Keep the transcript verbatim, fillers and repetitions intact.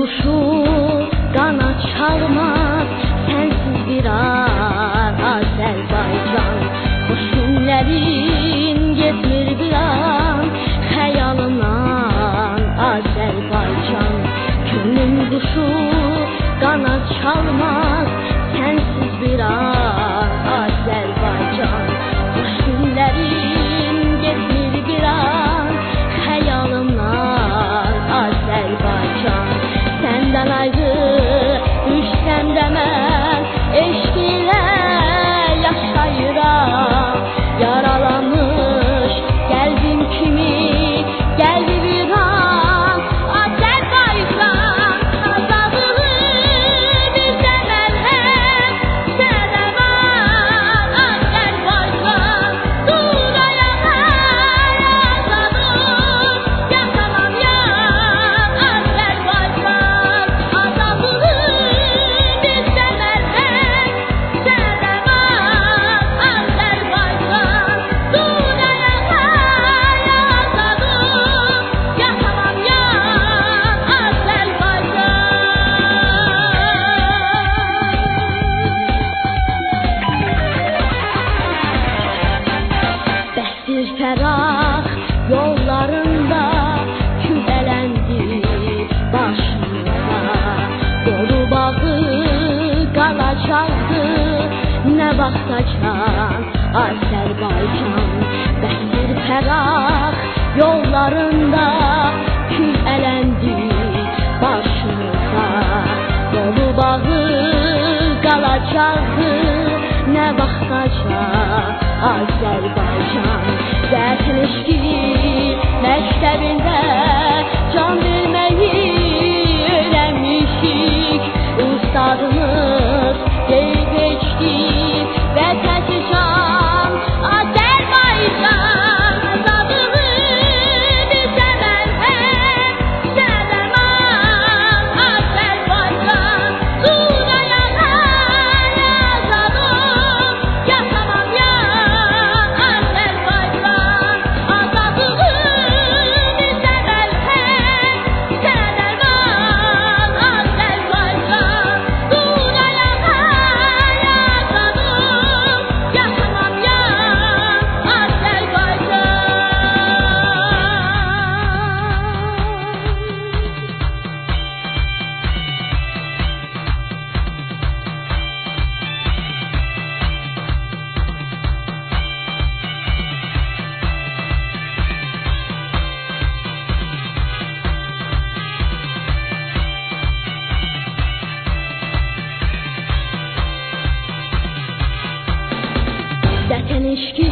kuşu kanat çalmaz sensiz bir an Azerbaycan. Hoş günlerin getmir bir an hayalımdan Azerbaycan. Gönlüm kuşu kanat çalmaz sensiz bir an Azerbaycan. Hoş günlerin getmir bir an hayalımdan Azerbaycan. Senden ayrı düşsem de ben eşk ile yaşayıram. Yaralanmış geldim kimi geldi bir an Azerbaycan. Azadlığı bize merhem sedevan Azerbaycan. Dur ayağa azadım yakamam yan Azerbaycan. Azadlığı bize merhem sedevan Azerbaycan. Dur ayağa azadım yakamam yan Azerbaycan. Bəhtir fəraq yollarında kübələndi başımda. Dolu bağı qalacaqdı nə vaxtacan Azərbaycan. Bəhtir fəraq yollarında kübələndi başımda. Dolu bağı qalacaqdı nə vaxtacan Azerbaycan. Vətən eşqi məktəbində can verməyi öyrənmişik. Ustadımız deyib eşqi vətənçi can Azerbaycan. Azadlığı bizə mərhəm sədeman Azerbaycan. Dur ayağa azadım yakamam yan Azerbaycan. Azadlığı bizə mərhəm sədeman Azerbaycan. Dur ayağa azadım yakamam yan Azerbaycan. Vətən eşqi